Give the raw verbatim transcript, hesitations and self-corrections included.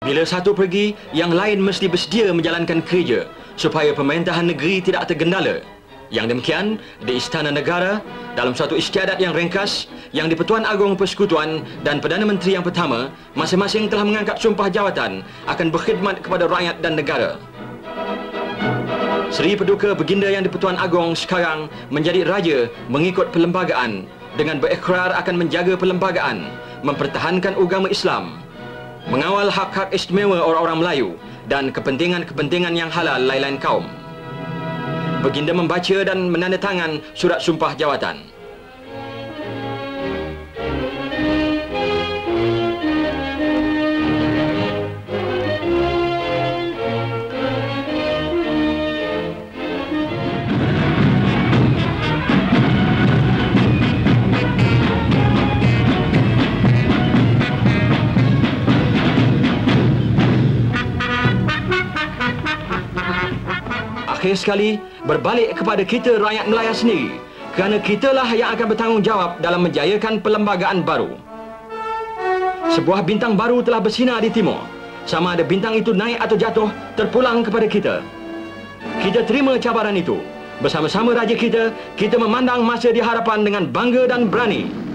Bila satu pergi, yang lain mesti bersedia menjalankan kerja supaya pemerintahan negeri tidak tergendala. Yang demikian, di Istana Negara, dalam suatu istiadat yang ringkas, Yang di-Pertuan Agong Persekutuan dan Perdana Menteri yang pertama masing-masing telah mengangkat sumpah jawatan akan berkhidmat kepada rakyat dan negara. Seri Paduka Baginda Yang di-Pertuan Agong sekarang menjadi raja mengikut perlembagaan dengan berikrar akan menjaga perlembagaan, mempertahankan agama Islam, mengawal hak-hak istimewa orang-orang Melayu dan kepentingan-kepentingan yang halal lain-lain kaum. Baginda membaca dan menandatangan surat sumpah jawatan. Akhir sekali, berbalik kepada kita rakyat Melaya sendiri, kerana kitalah yang akan bertanggungjawab dalam menjayakan perlembagaan baru. Sebuah bintang baru telah bersinar di timur. Sama ada bintang itu naik atau jatuh, terpulang kepada kita. Kita terima cabaran itu. Bersama-sama raja kita, kita memandang masa di hadapan dengan bangga dan berani.